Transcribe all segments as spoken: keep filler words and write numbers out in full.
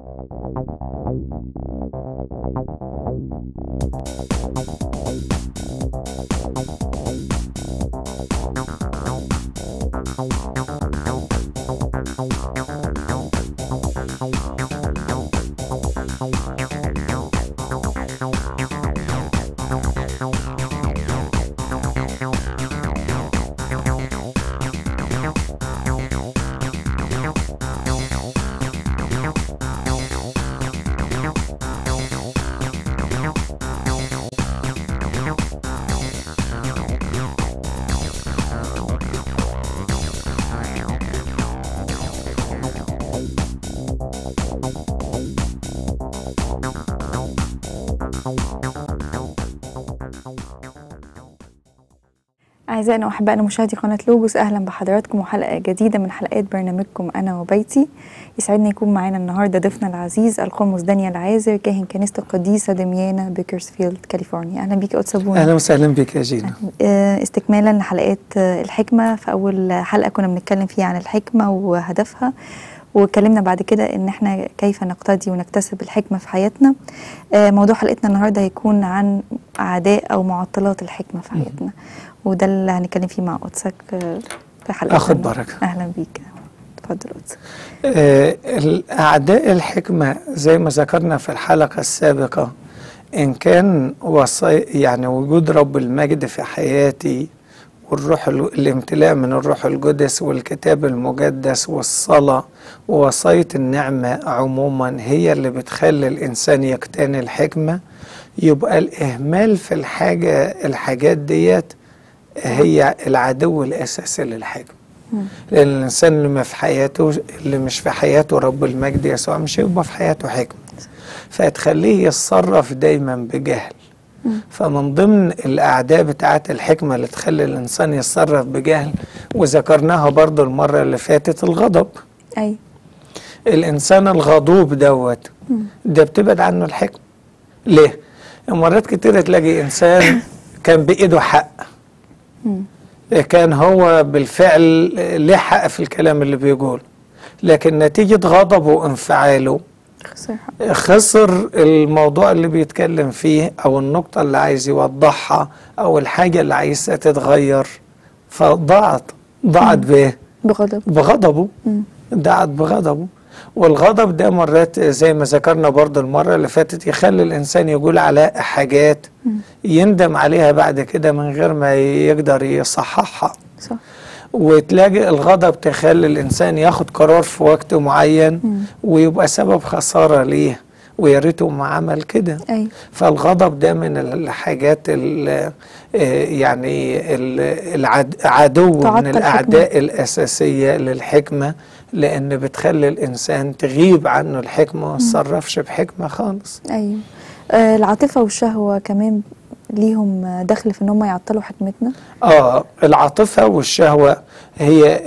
أعزائنا وأحبائنا مشاهدي قناة لوجوس، أهلا بحضراتكم وحلقة جديدة من حلقات برنامجكم أنا وبيتي. يسعدني يكون معانا النهاردة ضيفنا العزيز القمص دانيال عازر، كاهن كنيسة القديسة دميانة بيكرسفيلد كاليفورنيا. أهلا بيك يا أستاذ بونا. أهلا وسهلا بك يا جينا. استكمالا لحلقات الحكمة، في أول حلقة كنا بنتكلم فيها عن الحكمة وهدفها، واتكلمنا بعد كده ان احنا كيف نقتدي ونكتسب الحكمة في حياتنا. موضوع حلقتنا النهاردة هيكون عن أعداء أو معطلات الحكمة في حياتنا، وده اللي هنتكلم فيه مع قدسك في حلقتنا. أخد بركة. أهلا بيك، اتفضل قدسك. آه الأعداء الحكمة زي ما ذكرنا في الحلقة السابقة، إن كان وصي يعني وجود رب المجد في حياتي والروح الامتلاء من الروح القدس والكتاب المقدس والصلاة ووصاية النعمة عموما هي اللي بتخلي الإنسان يقتني الحكمة، يبقى الإهمال في الحاجة الحاجات ديت هي العدو الأساسي للحكمة. لأن الإنسان اللي ما في حياته اللي مش في حياته رب المجد يسوع مش هيبقى في حياته حكمة، فتخليه يتصرف دايما بجهل. فمن ضمن الأعداء بتاعت الحكمة اللي تخلي الإنسان يتصرف بجهل، وذكرناها برضو المرة اللي فاتت، الغضب. أي الإنسان الغضوب دوت ده بتبعد عنه الحكمة. ليه؟ مرات كتير تلاقي إنسان كان بإيده حق، كان هو بالفعل ليه حق في الكلام اللي بيقول، لكن نتيجة غضبه وانفعاله خسر الموضوع اللي بيتكلم فيه أو النقطة اللي عايز يوضحها أو الحاجة اللي عايزها تتغير، فضاعت ضاعت بإيه؟ بغضب بغضبه ضاعت بغضبه. والغضب ده مرات زي ما ذكرنا برضه المرة اللي فاتت يخلي الإنسان يقول على حاجات يندم عليها بعد كده من غير ما يقدر يصححها. صح. وتلاقي الغضب تخلي الإنسان ياخد قرار في وقت معين مم. ويبقى سبب خسارة ليه، ويا ريته ما عمل كده. أي. فالغضب ده من الحاجات ال يعني العدو من الأعداء الأساسية للحكمة، لأن بتخلي الإنسان تغيب عنه الحكمة وما يتصرفش بحكمة خالص. أيوة. آه العاطفة والشهوة كمان ليهم دخل في ان هم يعطلوا حكمتنا؟ اه العاطفة والشهوة هي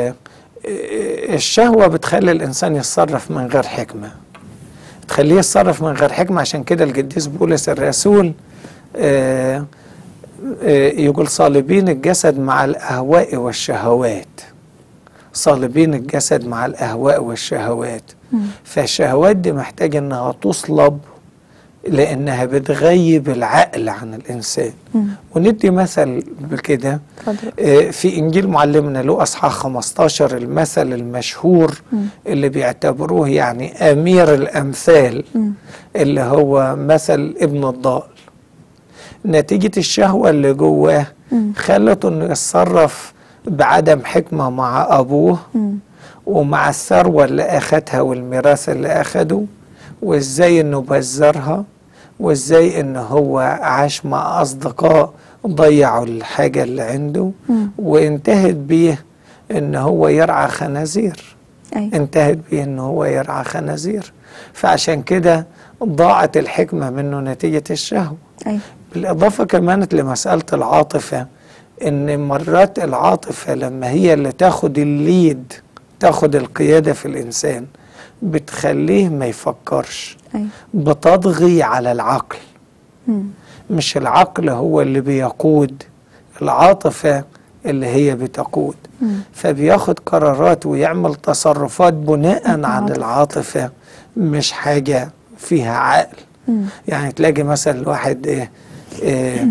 الشهوة بتخلي الإنسان يتصرف من غير حكمة، تخليه يتصرف من غير حكمة. عشان كده القديس بولس الرسول آه آه يقول صالبين الجسد مع الأهواء والشهوات، صالبين الجسد مع الأهواء والشهوات. م. فالشهوات دي محتاجة انها تصلب لأنها بتغيب العقل عن الإنسان. م. وندي مثل بكده آه في إنجيل معلمنا له أصحاح خمستاشر، المثل المشهور م. اللي بيعتبروه يعني أمير الأمثال، م. اللي هو مثل ابن الضال. نتيجة الشهوة اللي جواه خلته إنه يتصرف بعدم حكمة مع أبوه م. ومع الثروة اللي أخدها والميراث اللي أخده، وإزاي إنه بذرها، وإزاي إنه هو عاش مع أصدقاء ضيعوا الحاجة اللي عنده، م. وانتهت بيه إنه هو يرعى خنازير. أي. انتهت بيه إنه هو يرعى خنازير. فعشان كده ضاعت الحكمة منه نتيجة الشهوة. أي. بالإضافة كمان لمسألة العاطفة، إن مرات العاطفة لما هي اللي تاخد الليد، تاخد القيادة في الإنسان، بتخليه ما يفكرش. أي. بتضغي على العقل. م. مش العقل هو اللي بيقود، العاطفة اللي هي بتقود. فبياخد قرارات ويعمل تصرفات بناء عن العاطفة، مش حاجة فيها عقل. يعني تلاقي مثلا الواحد إيه إيه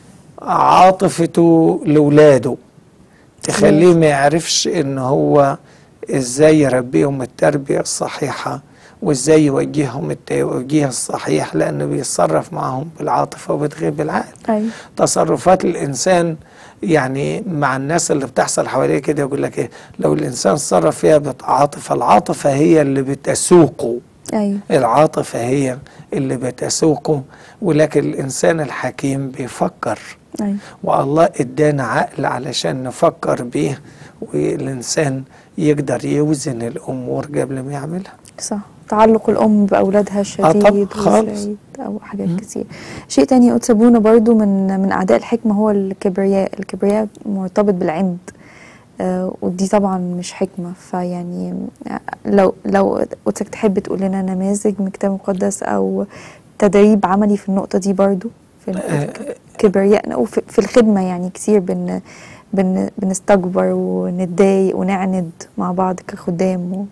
عاطفته لولاده تخليه ما يعرفش ان هو ازاي يربيهم التربية الصحيحة وازاي يوجههم التوجيه الصحيح، لانه بيتصرف معهم بالعاطفة وبتغيب العقل. أيوة. تصرفات الانسان يعني مع الناس اللي بتحصل حواليه كده يقول لك ايه، لو الانسان صرف فيها بالعاطفة، العاطفة هي اللي بتسوقه. أيوة. العاطفة هي اللي بتسوقه، ولكن الانسان الحكيم بيفكر. أيوة. والله ادانا عقل علشان نفكر بيه، والإنسان يقدر يوزن الأمور قبل ما يعملها. صح. تعلق الأم بأولادها الشديد خالص أو حاجات م. كتير. شيء تاني قدس أبونا برضو من من أعداء الحكمة هو الكبرياء. الكبرياء مرتبط بالعند، آه ودي طبعا مش حكمة. فيعني لو لو قدسك تحب تقول لنا نماذج من الكتاب المقدس أو تدريب عملي في النقطة دي برضو في كبريائنا وفي في الخدمة. يعني كتير بن بن بنستكبر ونتضايق ونعند مع بعض كخدام. و...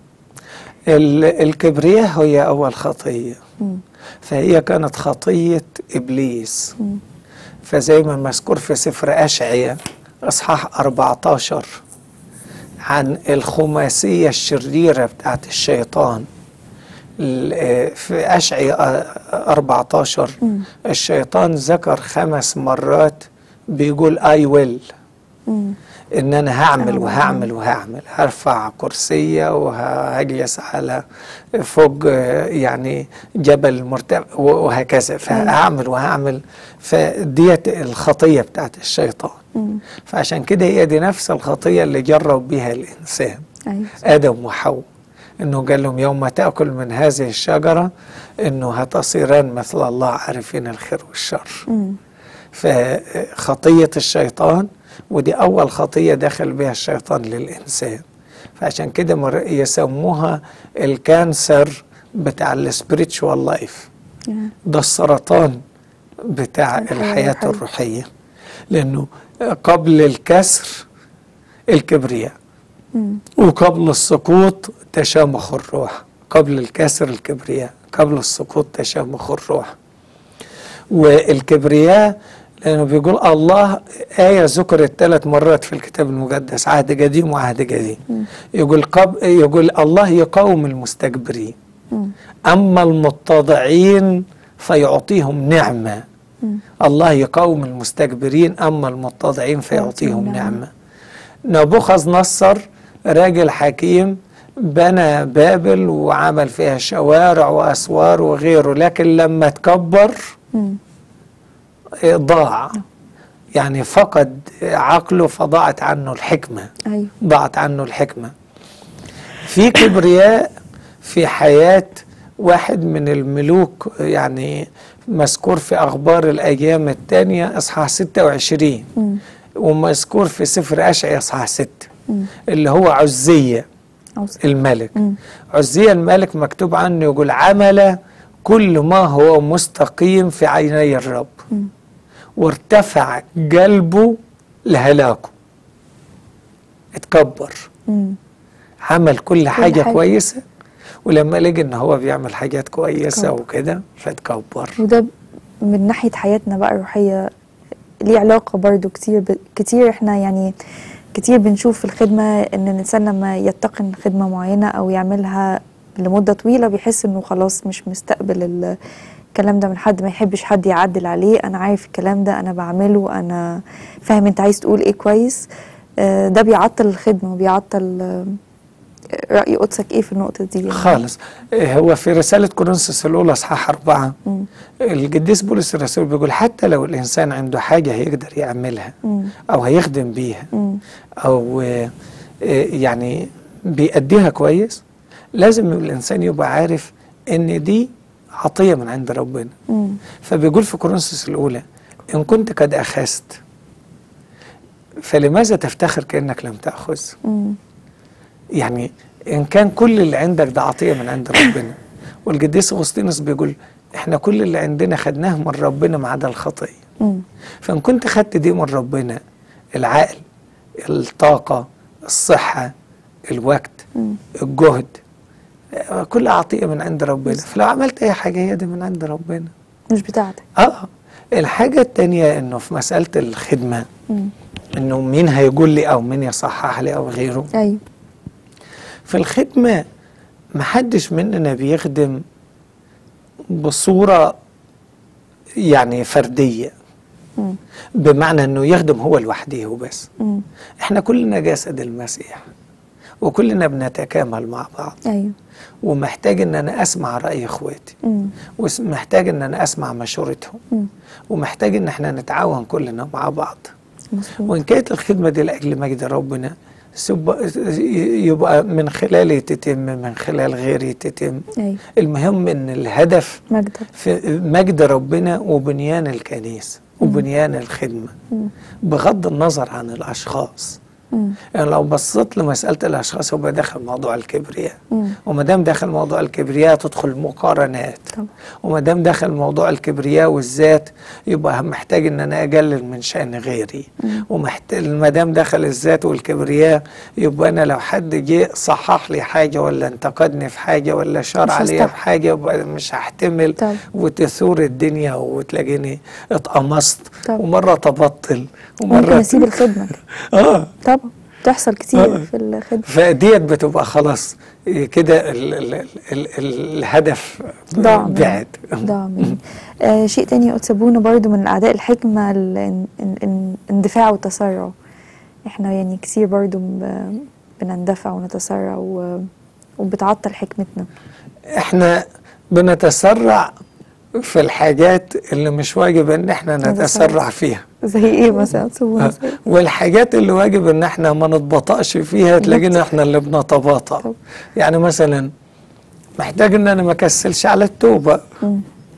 الكبرياء هي أول خطية. م. فهي كانت خطية إبليس. م. فزي ما مذكور في سفر أشعياء أصحاح أربعة عشر عن الخماسية الشريرة بتاعت الشيطان. في أشعياء أربعة عشر م. الشيطان ذكر خمس مرات بيقول I will، م. إن أنا هعمل وهعمل وهعمل، هرفع كرسية وهجلس على فوق يعني جبل مرتفع وهكذا، فهعمل وهعمل. فديت الخطية بتاعت الشيطان. م. فعشان كده هي دي نفس الخطية اللي جرب بها الإنسان. أيوة. آدم وحواء، إنه قال لهم يوم تأكل من هذه الشجرة إنه هتصيران مثل الله عارفين الخير والشر. م. فخطية الشيطان، ودي أول خطية دخل بها الشيطان للإنسان. فعشان كده يسموها الكانسر بتاع السبريتشوال لايف. ده السرطان بتاع الحياة الروحية، لأنه قبل الكسر الكبرياء، وقبل السقوط تشامخ الروح. قبل الكسر الكبرياء، قبل السقوط تشامخ الروح. والكبرياء لأنه بيقول الله، آية ذكرت ثلاث مرات في الكتاب المقدس، عهد قديم وعهد جديد. يقول قب يقول الله يقاوم المستكبرين، م. أما المتضعين فيعطيهم نعمة. م. الله يقاوم المستكبرين، أما المتضعين فيعطيهم نعمة. نبوخذ نصر راجل حكيم بنى بابل وعمل فيها شوارع وأسوار وغيره، لكن لما تكبر م. ضاع. يعني فقد عقله فضاعت عنه الحكمة. أيوة. ضاعت عنه الحكمة. في كبرياء في حياة واحد من الملوك، يعني مذكور في أخبار الأيام الثانية إصحاح ستة وعشرين، م. ومذكور في سفر أشعياء إصحاح ستة، م. اللي هو عزية الملك. م. عزية الملك مكتوب عنه يقول عمل كل ما هو مستقيم في عيني الرب، م. وارتفع قلبه لهلاكه. اتكبر. م. عمل كل حاجة, حاجة كويسة، ولما لقى ان هو بيعمل حاجات كويسة وكده فاتكبر. وده من ناحية حياتنا بقى الروحية ليه علاقة برضو كتير ب... كتير احنا يعني كتير بنشوف في الخدمة ان الانسان لما يتقن خدمة معينة او يعملها لمدة طويلة بيحس انه خلاص مش مستقبل الكلام ده من حد، ما يحبش حد يعدل عليه. انا عارف الكلام ده، انا بعمله، انا فاهم انت عايز تقول ايه كويس. ده بيعطل الخدمة وبيعطل. رأي قدسك ايه في النقطة دي؟ خالص. هو في رسالة كورنثوس الأولى إصحاح أربعة م. القديس بولس الرسول بيقول حتى لو الإنسان عنده حاجة هيقدر يعملها م. أو هيخدم بيها م. أو يعني بيأديها كويس، لازم الإنسان يبقى عارف إن دي عطية من عند ربنا. م. فبيقول في كورنثوس الأولى إن كنت قد أخذت فلماذا تفتخر كأنك لم تأخذ؟ م. يعني إن كان كل اللي عندك ده عطية من عند ربنا. والقديس أغسطينوس بيقول إحنا كل اللي عندنا خدناه من ربنا ما عدا الخطية. فإن كنت خدت دي من ربنا، العقل الطاقة، الصحة، الوقت، مم. الجهد، كل عطية من عند ربنا. فلو عملت أي حاجة هي دي من عند ربنا، مش بتاعتك. اه. الحاجة التانية انه في مسألة الخدمة، مم. انه مين هيقول لي او مين يصحح لي او غيره. ايوه. في الخدمة محدش مننا بيخدم بصورة يعني فردية، مم. بمعنى انه يخدم هو لوحده وبس. مم. احنا كلنا جسد المسيح وكلنا بنتكامل مع بعض، ايوه. ومحتاج ان انا اسمع رأي اخواتي، مم. ومحتاج ان انا اسمع مشورتهم، مم. ومحتاج ان احنا نتعاون كلنا مع بعض. مظبوط. وإن كانت الخدمة دي لأجل مجد ربنا يبقى من خلالي تتم، من خلال غيري تتم. ايوه. المهم إن الهدف مجد. في مجد ربنا وبنيان الكنيسة وبنيان الخدمة، مم. بغض النظر عن الأشخاص. مم. يعني لو بصيت لمسألة الأشخاص يبقى داخل موضوع الكبرياء، مم. وما دام داخل موضوع الكبرياء تدخل المقارنات، طبعا. وما دام داخل موضوع الكبرياء والذات يبقى محتاج ان انا اقلل من شأن غيري، ومحتاج ما دام دخل الذات والكبرياء يبقى انا لو حد جه صحح لي حاجه ولا انتقدني في حاجه ولا شار مش عليا هستحمل. في حاجه يبقى مش هحتمل، طبعا. وتثور الدنيا وتلاقيني اتقمصت، طبعا. ومره تبطل ممكن ومره اسيب الخدمه. اه طبعا بتحصل كتير آه. في الخدمه. فديت بتبقى خلاص كده ال ال ال ال الهدف ضاع مني. بعد. ضاع مني. آه شيء تاني يا قدس ابونا برضو من اعداء الحكمه الاندفاع والتسرع. احنا يعني كتير برضو ب- بنندفع ونتسرع و- وبتعطل حكمتنا. احنا بنتسرع في الحاجات اللي مش واجب ان احنا نتسرع فيها، زي ايه مثلا سيبونا آه. زي والحاجات اللي واجب ان احنا ما نتبطأش فيها تلاقينا احنا اللي بنتباطأ. طب. يعني مثلا محتاج ان انا ما اكسلش على التوبة. مم.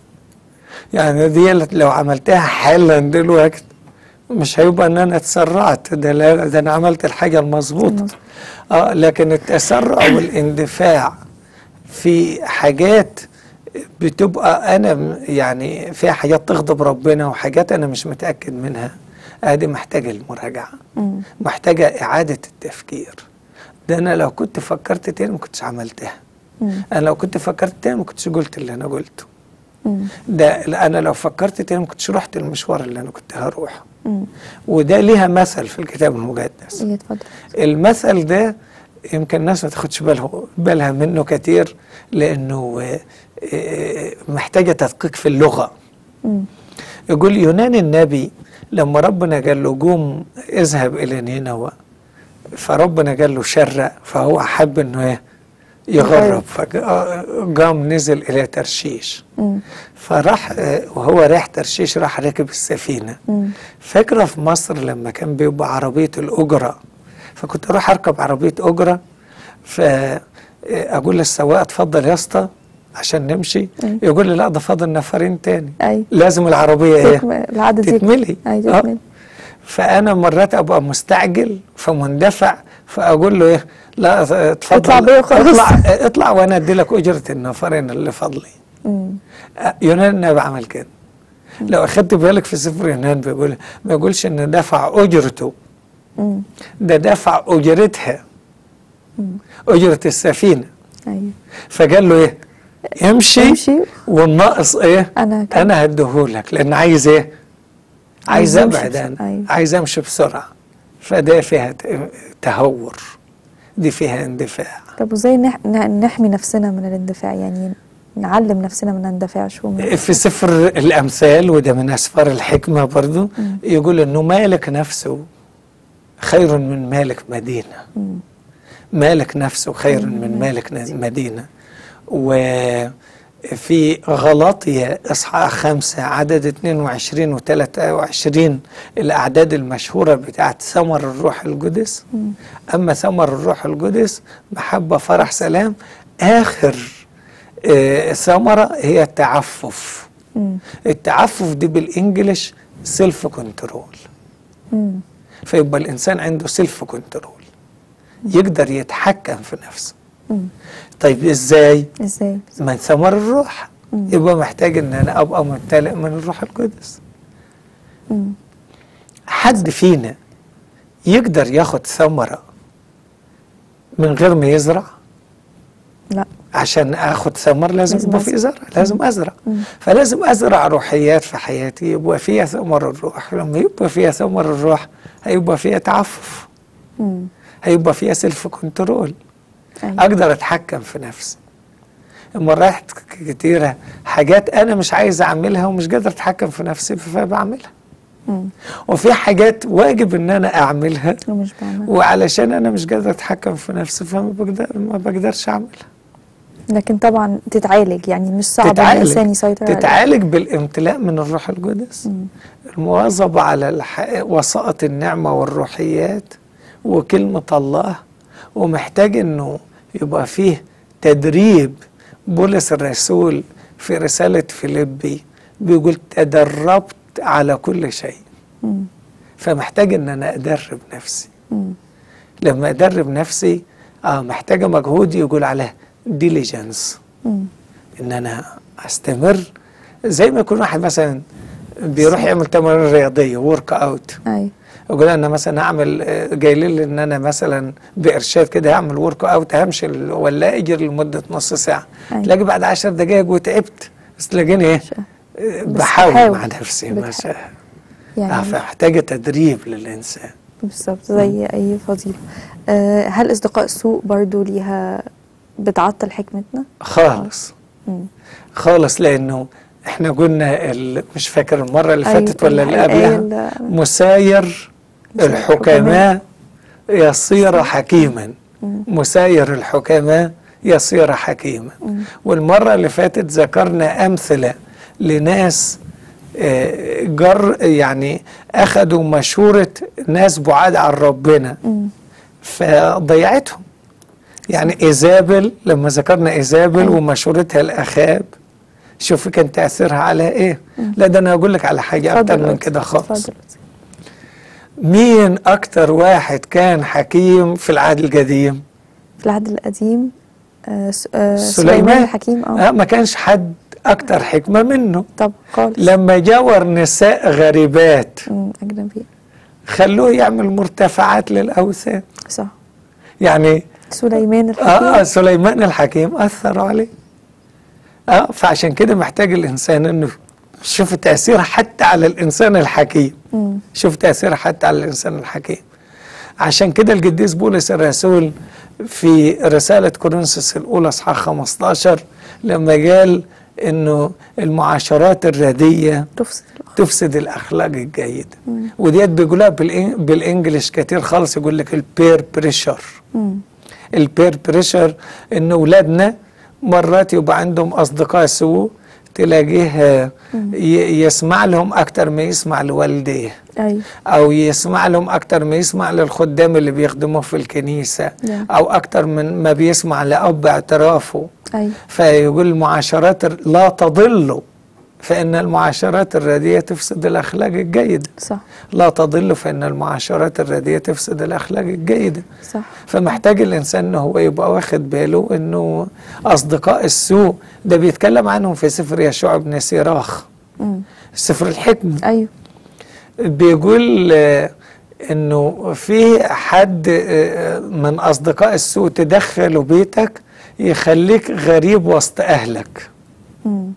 يعني دي لو عملتها حالا دلوقتي مش هيبقى ان انا اتسرعت، ده, لا ده انا عملت الحاجة المظبوطة. المظبوط. اه لكن التسرع والاندفاع في حاجات بتبقى انا م- يعني فيها حاجات تغضب ربنا وحاجات انا مش متأكد منها، ادي محتاجة المراجعة، مم. محتاجة اعادة التفكير. ده انا لو كنت فكرت تاني ما كنتش عملتها، مم. انا لو كنت فكرت تاني ما كنتش قلت اللي انا قلته، مم. ده لا، انا لو فكرت تاني ما كنتش رحت المشوار اللي انا كنت هروحه. مم. وده ليها مثل في الكتاب المقدس. ايه اتفضل. المثل ده يمكن الناس ما تاخدش بالها بالها منه كتير لانه آه، آه، محتاجه تدقيق في اللغه. مم. يقول يونان النبي لما ربنا قال له قوم اذهب الى نينوى، فربنا قال له شرق، فهو حب انه ايه يغرب، فقام نزل الى ترشيش. مم. فراح آه، وهو رايح ترشيش راح راكب السفينه. مم. فاكره في مصر لما كان بيبقى عربيه الاجره، فكنت اروح اركب عربيه اجره، فاقول للسواق اتفضل يا اسطى عشان نمشي، أيوة. يقول لي لا ده فاضل نفرين تاني، ايوه لازم العربيه ايه تكمل العدد تتملي. ايوه آه. تكمل. فانا مرات ابقى مستعجل فمندفع، فاقول له ايه لا اتفضل اطلع بيا خلاص. اطلع اطلع وانا ادي لك اجره النفرين اللي فاضلين. مم. آه، يونان النبي عمل كده. لو اخدت بالك في سفر يونان بيقول ما يقولش ان دفع اجرته، مم. ده دفع اجرتها، مم. اجره السفينه. ايوه فقال له ايه امشي, امشي والناقص ايه انا كده. انا هديهولك، لان عايز ايه عايز عايز أمشي ابعد بسرعة. انا أيوة. عايز امشي بسرعه. فده فيها ت- تهور، دي فيها اندفاع. طب وازاي نح... ن- نحمي نفسنا من الاندفاع، يعني نعلم نفسنا ما نندفعش وما في سفر الامثال وده من اسفار الحكمه برضو مم. يقول انه مالك نفسه خير من مالك مدينه. مم. مالك نفسه خير من مالك ن- مدينة. وفي غلاطية إصحاح خمسة عدد اثنين وعشرين و ثلاثة وعشرين الأعداد المشهورة بتاعت ثمر الروح القدس. مم. أما ثمر الروح القدس محبة فرح سلام، آخر آه، ثمرة هي التعفف. مم. التعفف دي بالإنجليش سيلف كنترول. مم. فيبقى الإنسان عنده سيلف كنترول، يقدر يتحكم في نفسه. مم. طيب ازاي؟ ازاي؟ من ثمر الروح. مم. يبقى محتاج ان انا ابقى ممتلئ من الروح القدس. مم. حد فينا يقدر ياخد ثمرة من غير ما يزرع؟ لا. عشان اخد ثمر لازم لازم يبقى في أزرع. زرع، لازم ازرع. مم. فلازم ازرع روحيات في حياتي يبقى فيها ثمر الروح. لما يبقى فيها ثمر الروح هيبقى فيها تعفف، مم. هيبقى فيها سيلف كنترول. أيوة. اقدر اتحكم في نفسي. مرات كتيرة حاجات انا مش عايز اعملها ومش قادر اتحكم في نفسي فبعملها. مم. وفي حاجات واجب ان انا اعملها ومش بعمل. وعلشان انا مش قادر اتحكم في نفسي فما بقدر ما بقدرش اعملها. لكن طبعا تتعالج، يعني مش صعب تتعالج الانسان يسيطر عليها. تتعالج بالامتلاء من الروح القدس، مم. المواظبة على الح... وسائط النعمة والروحيات وكلمة الله. ومحتاج انه يبقى فيه تدريب. بولس الرسول في رسالة فيليبي بيقول تدربت على كل شيء. مم. فمحتاج ان انا ادرب نفسي. مم. لما ادرب نفسي اه محتاجة مجهود يقول عليه ديليجنس، مم. ان انا استمر. زي ما يكون واحد مثلا بيروح يعمل تمارين رياضيه ورك اوت، ايوه يقول انا مثلا هعمل، جاي لي ان انا مثلا بارشاد كده هعمل ورك اوت، همشي ولا اجري لمده نص ساعه، أيوة. تلاقي بعد عشر دقائق وتعبت، بس تلاقيني ايه بحاول مع نفسي مش يعني اه فمحتاجه تدريب للانسان بالظبط زي اي فضيله. أه هل اصدقاء السوء برضو ليها بتعطل حكمتنا؟ خالص. مم. خالص، لانه احنا قلنا ال... مش فاكر المره اللي أيوة فاتت ولا اللي قبلها، مساير الحكماء يصير حكيما. مم. مساير الحكماء يصير حكيما. مم. والمره اللي فاتت ذكرنا امثله لناس آه جر يعني اخذوا مشوره ناس بعاد عن ربنا. مم. فضيعتهم. يعني إيزابل، لما ذكرنا إيزابل أيوة. ومشورتها الأخاب، شوفي كان تأثيرها على إيه. مم. لا ده أنا أقول لك على حاجة أكتر من كده خالص. مين أكتر واحد كان حكيم في العهد القديم؟ في العهد القديم آه آه سليمان, سليمان الحكيم. آه. آه ما كانش حد أكتر حكمة منه. طب خالص. لما جاور نساء غريبات أجنبية خلوه يعمل مرتفعات للأوثان. صح. يعني سليمان الحكيم اه سليمان الحكيم اثروا عليه. اه فعشان كده محتاج الانسان انه شوف تاثيرها حتى على الانسان الحكيم. مم. شوف تاثيرها حتى على الانسان الحكيم. عشان كده القديس بولس الرسول في رساله كورنثوس الاولى اصحاح خمستاشر لما قال انه المعاشرات الرديه تفسد تفسد الاخلاق الجيده. مم. وديت بيقولها بالانجلش كتير خالص، يقول لك البير بريشر. البير بريشر ان اولادنا مرات يبقى عندهم اصدقاء سوء، تلاقيه يسمع لهم اكتر ما يسمع لوالديه. أيوة. او يسمع لهم اكتر ما يسمع للخدام اللي بيخدموه في الكنيسه. أيوة. او اكتر من ما بيسمع لاب اعترافه. أيوة. فيقول المعاشرات لا تضلوا، فإن المعاشرات الرديئة تفسد الأخلاق الجيدة. صح. لا تضل فإن المعاشرات الرديئة تفسد الأخلاق الجيدة. صح. فمحتاج الإنسان إنه هو يبقى واخد باله إنه أصدقاء السوء ده بيتكلم عنهم في سفر يشوع بن سيراخ. مم. سفر الحكمة. أيوه. بيقول آه إنه في حد آه من أصدقاء السوء تدخله بيتك يخليك غريب وسط أهلك. مم.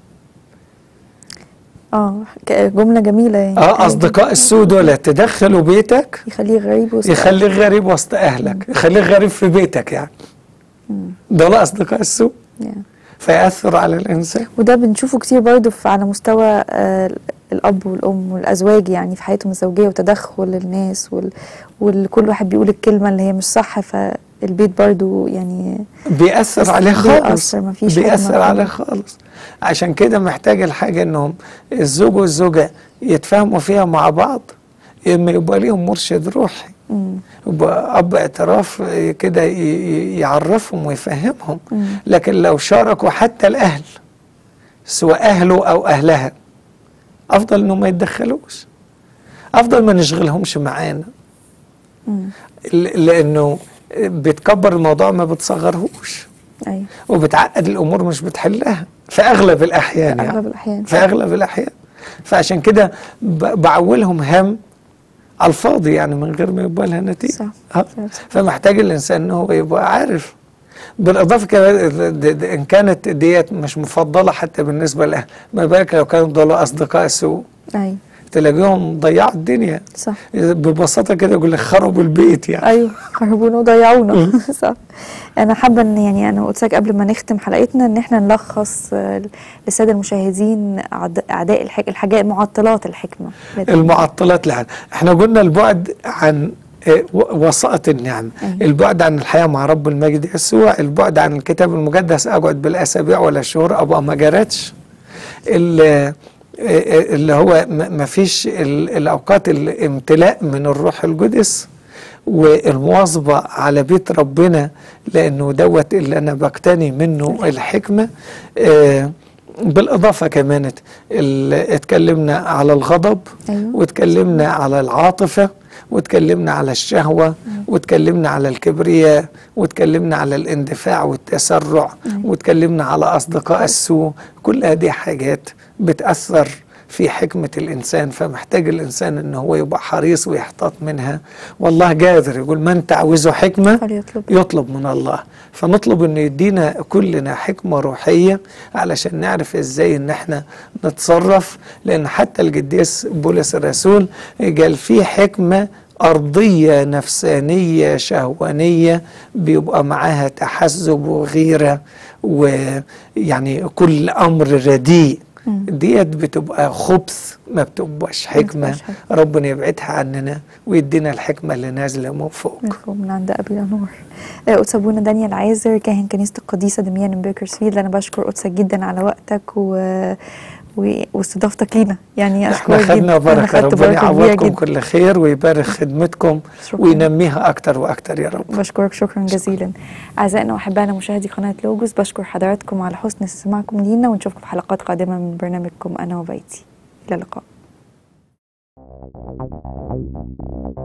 اه جملة جميلة يعني. اه اصدقاء السوء دول تدخلوا بيتك يخليك غريب وسط يخليك غريب وسط اهلك. مم. يخليك غريب في بيتك يعني. دول اصدقاء السوء. yeah. فيأثروا على الانسان. وده بنشوفه كتير برضه على مستوى آه الاب والام والازواج، يعني في حياتهم الزوجية وتدخل الناس وال... وكل واحد بيقول الكلمة اللي هي مش صح، فالبيت برضه يعني بيأثر عليه خالص. بيأثر عليه خالص. عشان كده محتاج الحاجة انهم الزوج والزوجة يتفاهموا فيها مع بعض، اما يبقى ليهم مرشد روحي. مم. يبقى اب اعتراف كده يعرفهم ويفهمهم. مم. لكن لو شاركوا حتى الاهل سواء اهله او اهلها، افضل انهم ما يتدخلوش، افضل ما نشغلهمش معانا. لانه بتكبر الموضوع ما بتصغرهوش. أيوة. وبتعقد الامور مش بتحلها في اغلب الاحيان. في اغلب الاحيان في اغلب الاحيان. فعشان كده بعولهم هم على الفاضي يعني من غير ما يبقى لها نتيجة. صح. ها؟ فمحتاج الإنسان إن هو يبقى عارف. بالإضافة كمان إن كانت ديت مش مفضلة حتى بالنسبة لها، ما بالك لو كانوا دول أصدقاء سوء. أيوة. تلاقيهم ضيعوا الدنيا. صح. ببساطة كده يقول لك خربوا البيت يعني. ايوه خربونا وضيعونا. صح. انا حابه ان يعني انا قلت قبل ما نختم حلقتنا ان احنا نلخص للساده المشاهدين اعداء الحك... الحاجات معطلات الحكمه. المعطلات لها احنا قلنا البعد عن وسائط النعم. أيوة. البعد عن الحياه مع رب المجد يسوع، البعد عن الكتاب المقدس اقعد بالاسابيع ولا شهور ابقى ما جرتش، اللي هو ما فيش الأوقات الامتلاء من الروح القدس، والمواظبة على بيت ربنا لأنه دوت اللي أنا بقتني منه الحكمة. بالإضافة كمان اتكلمنا على الغضب. أيوة. واتكلمنا على العاطفة، واتكلمنا على الشهوة. أيوة. واتكلمنا على الكبرياء، واتكلمنا على الاندفاع والتسرع. أيوة. واتكلمنا على أصدقاء السوء. كل هذه حاجات بتأثر في حكمة الإنسان، فمحتاج الإنسان أنه هو يبقى حريص ويحتاط منها. والله قادر يقول من تعوزه حكمة يطلب من الله، فنطلب أنه يدينا كلنا حكمة روحية علشان نعرف إزاي أن احنا نتصرف. لأن حتى القديس بولس الرسول قال في حكمة أرضية نفسانية شهوانية بيبقى معاها تحزب وغيرة ويعني كل أمر رديء، ديت بتبقى خبث ما بتبقاش حكمة. ربنا يبعدها عننا ويدينا الحكمة اللي نازلة من فوق من عند أبي نور. قدس أبونا دانيال عازر كاهن كنيسة القديسة دميان بيكرسفيلد، أنا بشكر قدسك جدا على وقتك و... واستضافتك لينا، يعني احنا خدنا بركة. ربنا يعوضكم كل خير ويبارك خدمتكم وينميها أكتر وأكتر يا رب. بشكرك شكرا جزيلا. أعزائنا وأحبائنا مشاهدي قناة لوجوس، بشكر حضراتكم على حسن استماعكم لينا، ونشوفكم في حلقات قادمة من برنامجكم أنا وبيتي. إلى اللقاء.